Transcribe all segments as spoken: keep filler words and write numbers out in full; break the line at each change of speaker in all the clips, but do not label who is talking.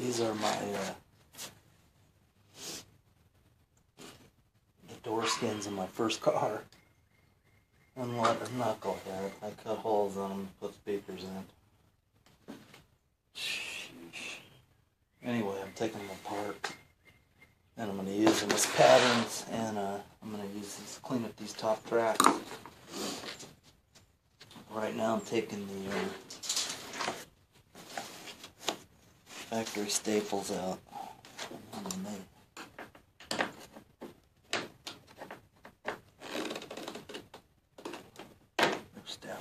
These are my uh, the door skins in my first car. And what a knucklehead. I cut holes on them and put speakers in. Sheesh. Anyway, I'm taking them apart. And I'm going to use them as patterns. And uh, I'm going to use these, clean up these top tracks. Right now I'm taking the uh, factory staples out. I'm going to make stout.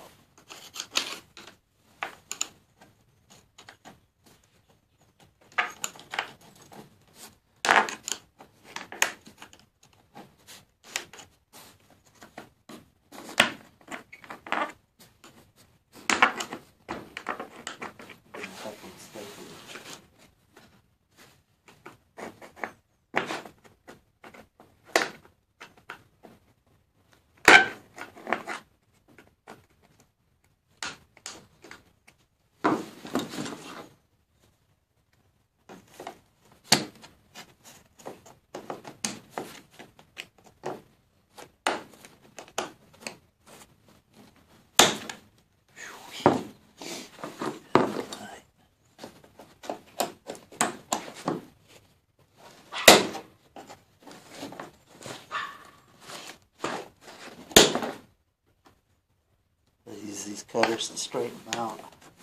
Use these cutters to straighten them out.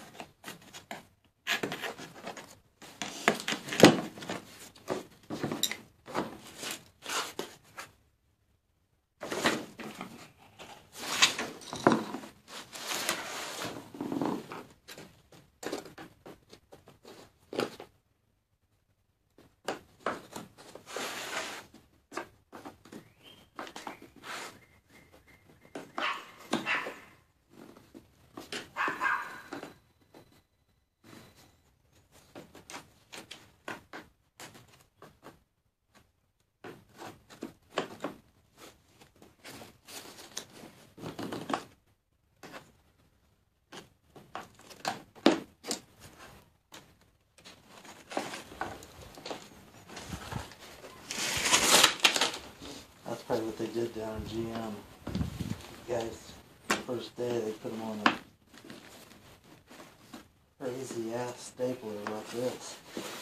That's probably what they did down in G M. Guys, the first day they put them on a crazy ass stapler like this.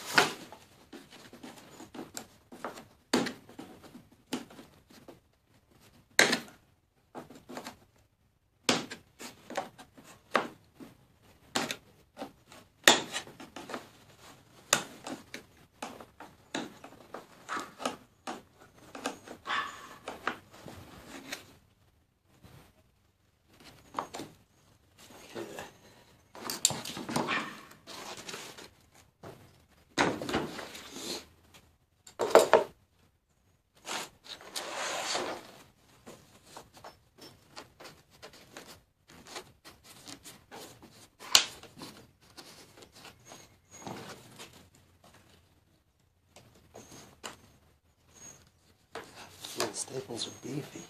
The staples are beefy.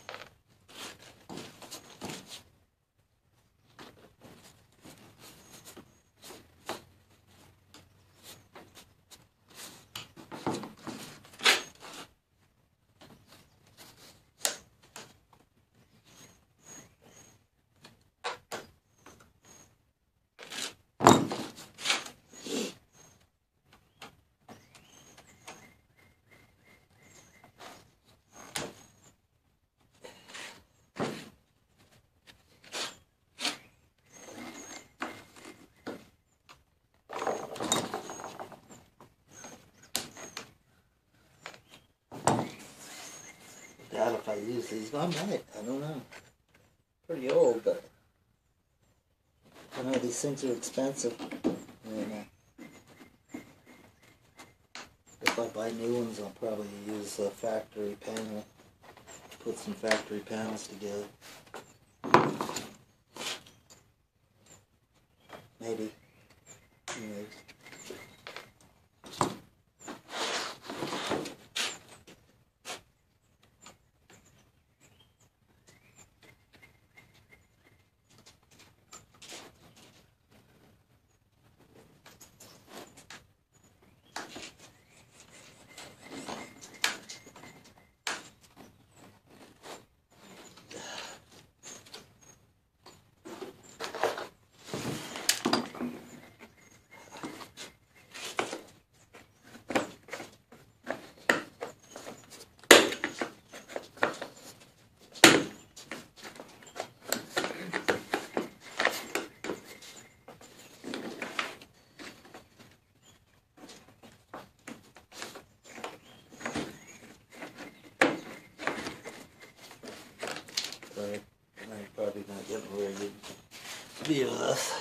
Doubt if I use these. I might. I don't know. Pretty old, but I know these things are expensive. And, uh, if I buy new ones, I'll probably use a factory panel. Put some factory panels together. Maybe. Anyways. this.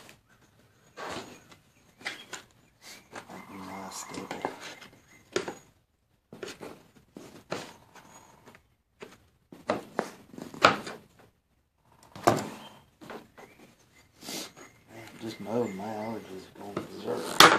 My staple. Just know my allergies are going berserk.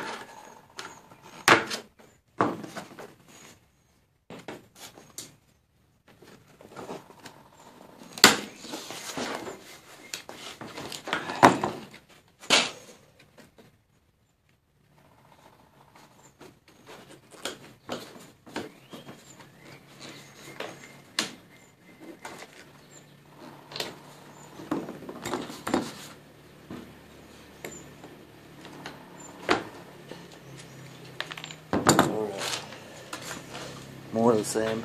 More of the same.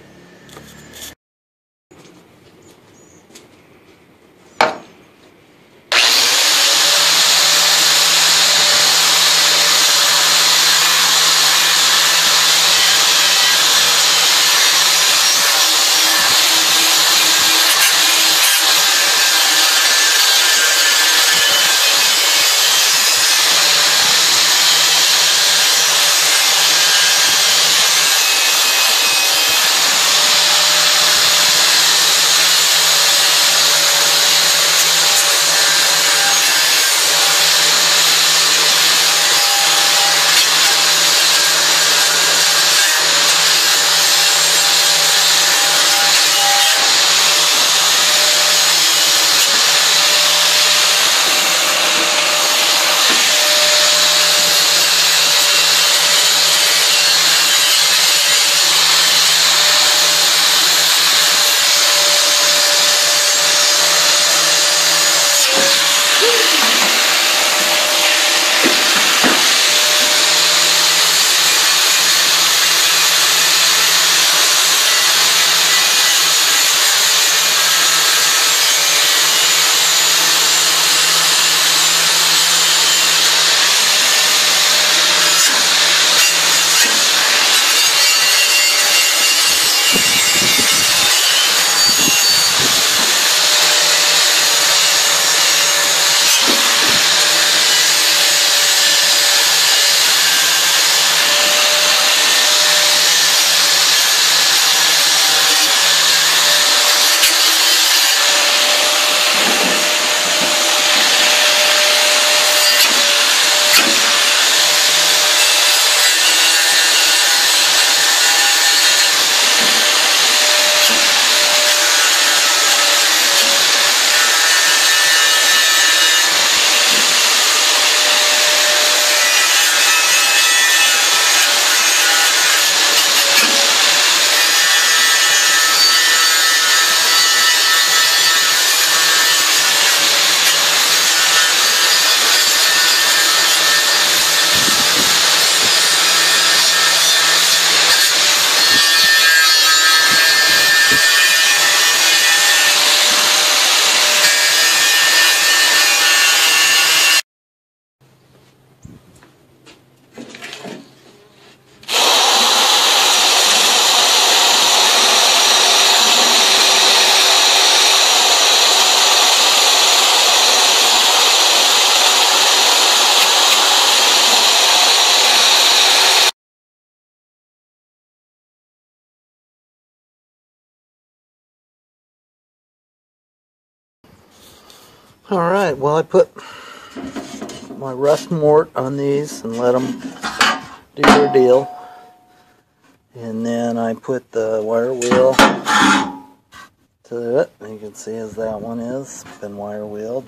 Alright, well I put my rust mort on these and let them do their deal. And then I put the wire wheel to it. You can see as that one is been wire wheeled.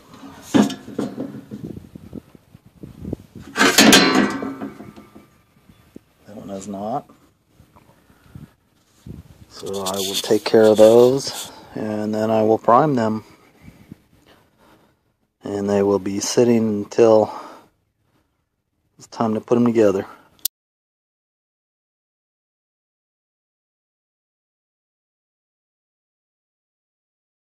That one is not. So I will take care of those and then I will prime them. And they will be sitting until it's time to put them together.